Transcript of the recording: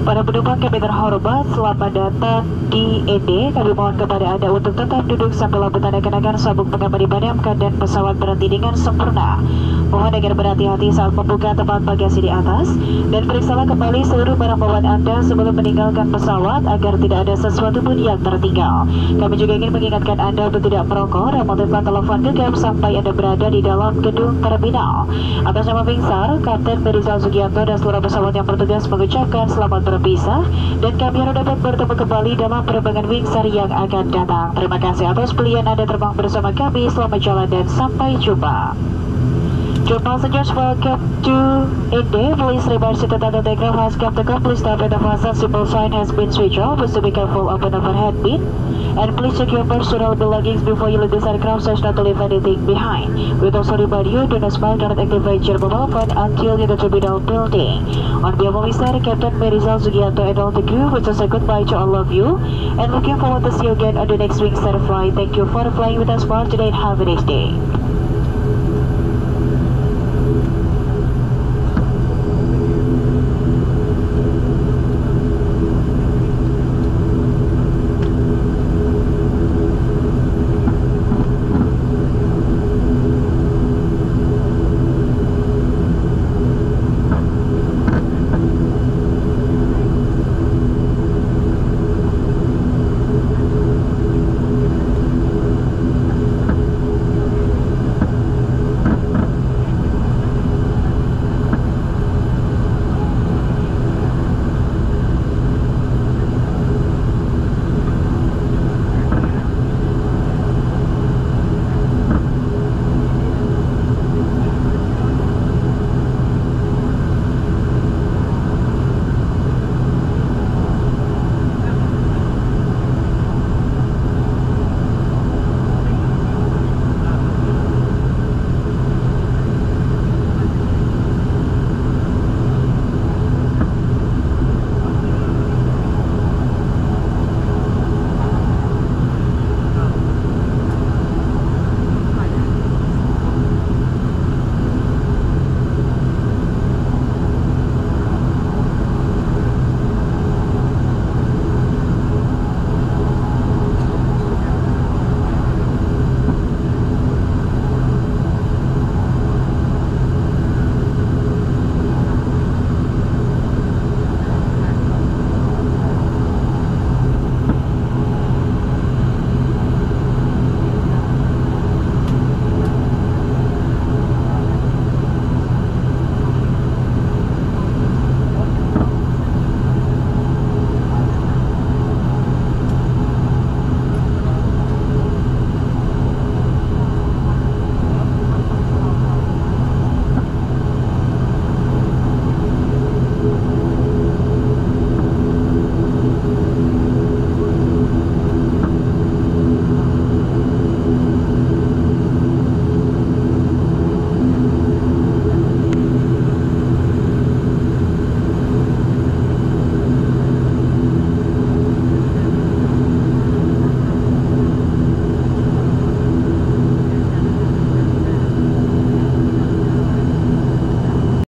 Para penumpang kami terhormat, selamat datang di ED. Kami mohon kepada Anda untuk tetap duduk sambil lampu tanda kenakan sabuk pengaman dipadamkan dan pesawat berhenti dengan sempurna. Mohon agar berhati-hati saat membuka tempat bagasi di atas dan periksalah kembali seluruh barang bawaan Anda sebelum meninggalkan pesawat agar tidak ada sesuatu pun yang tertinggal. Kami juga ingin mengingatkan Anda untuk tidak merokok dan mematikan telepon genggam sampai Anda berada di dalam gedung terminal. Atas nama Wingsar, Kapten Merizal Sugianto dan seluruh pesawat yang bertugas mengucapkan selamat berpisah dan kami harap dapat bertemu kembali dalam penerbangan Wingsar yang akan datang. Terima kasih atas pilihan Anda terbang bersama kami. Selamat jalan dan sampai jumpa. Dear passengers, welcome to Inde. Please remember seat at the takeoff has come to come. Please stop at the fasten seatbelt sign has been switched off. Please be careful of an overhead bin. And please check your personal belongings before you leave this aircraft so as not to leave anything behind. We also remind you do not smoke and activate your mobile phone until you get to the terminal building. On behalf of Wingstar, Captain Merizal Sugianto and all the crew, we say goodbye to all of you and looking forward to see you again on the next Wingstar flight. Thank you for flying with us for today and have a nice day.